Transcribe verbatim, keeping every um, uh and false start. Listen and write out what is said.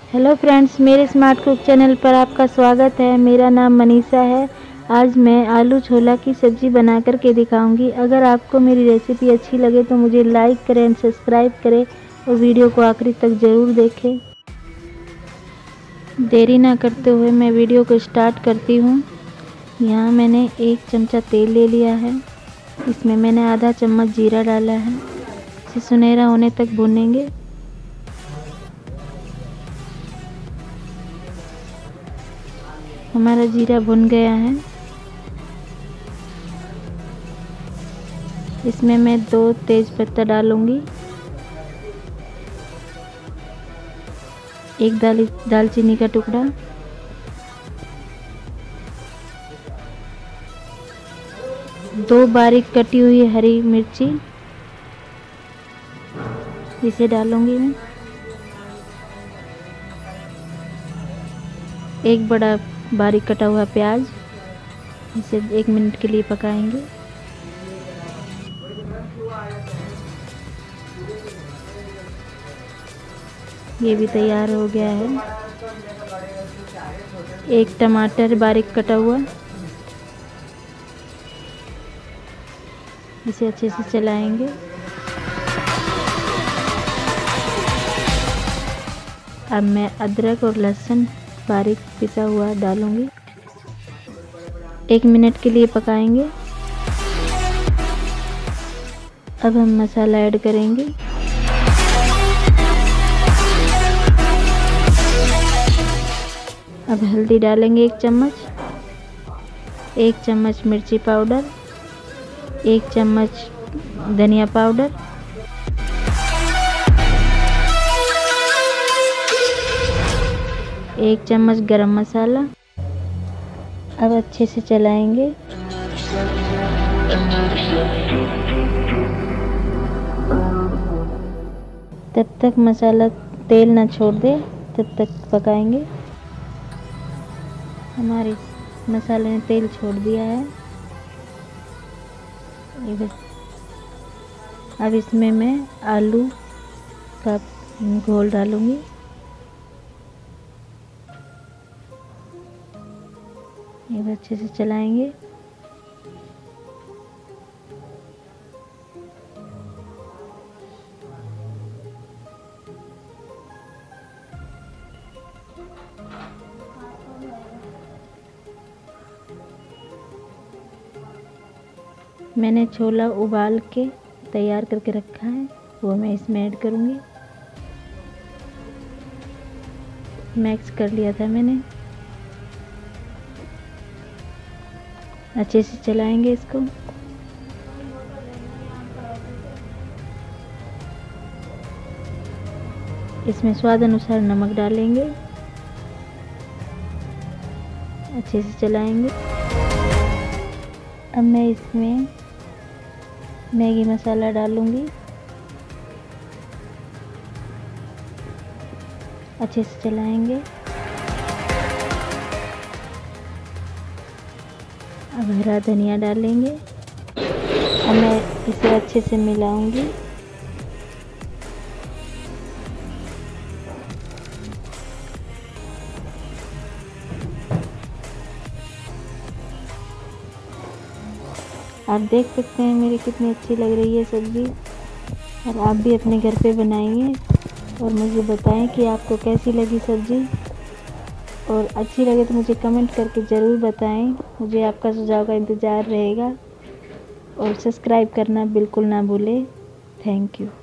Hello friends, मेरे smart cook channel पर आपका स्वागत है। मेरा नाम मनीषा है। आज मैं आलू छोला की सब्ज़ी बना कर के दिखाऊंगी। अगर आपको मेरी रेसिपी अच्छी लगे तो मुझे लाइक करें, सब्सक्राइब करें और वीडियो को आखिरी तक ज़रूर देखें। देरी ना करते हुए मैं वीडियो को स्टार्ट करती हूँ। यहाँ मैंने एक चमचा तेल ले लिया है। इसमें मैंने आधा चम्मच जीरा डाला है। इसे सुनहरा होने तक भूनेंगे। हमारा जीरा भुन गया है। इसमें मैं दो तेज पत्ता डालूंगी, एक दाल दालचीनी का टुकड़ा, दो बारीक कटी हुई हरी मिर्ची, इसे डालूंगी मैं। एक बड़ा बारीक कटा हुआ प्याज, इसे एक मिनट के लिए पकाएंगे। ये भी तैयार हो गया है। एक टमाटर बारीक कटा हुआ, इसे अच्छे से चलाएंगे। अब मैं अदरक और लहसुन बारीक पिसा हुआ डालूंगी। एक मिनट के लिए पकाएंगे। अब हम मसाला ऐड करेंगे। अब हल्दी डालेंगे एक चम्मच, एक चम्मच मिर्ची पाउडर, एक चम्मच धनिया पाउडर, एक चम्मच गरम मसाला। अब अच्छे से चलाएंगे। तब तक मसाला तेल ना छोड़ दे, तब तक पकाएंगे। हमारे मसाले ने तेल छोड़ दिया है। अब इसमें मैं आलू का घोल डालूंगी। ये अच्छे से चलाएंगे। मैंने छोला उबाल के तैयार करके रखा है, वो मैं इसमें ऐड करूँगी। मिक्स कर लिया था मैंने। अच्छे से चलाएंगे इसको। इसमें स्वाद अनुसार नमक डालेंगे। अच्छे से चलाएंगे। अब मैं इसमें मैगी मसाला डालूंगी। अच्छे से चलाएंगे। अब हरा धनिया डालेंगे। अब मैं इसे अच्छे से मिलाऊंगी। आप देख सकते हैं मेरी कितनी अच्छी लग रही है सब्ज़ी। और आप भी अपने घर पे बनाइए और मुझे बताएं कि आपको कैसी लगी सब्ज़ी। और अच्छी लगे तो मुझे कमेंट करके ज़रूर बताएं। मुझे आपका सुझाव का इंतज़ार रहेगा। और सब्सक्राइब करना बिल्कुल ना भूलें। Thank you.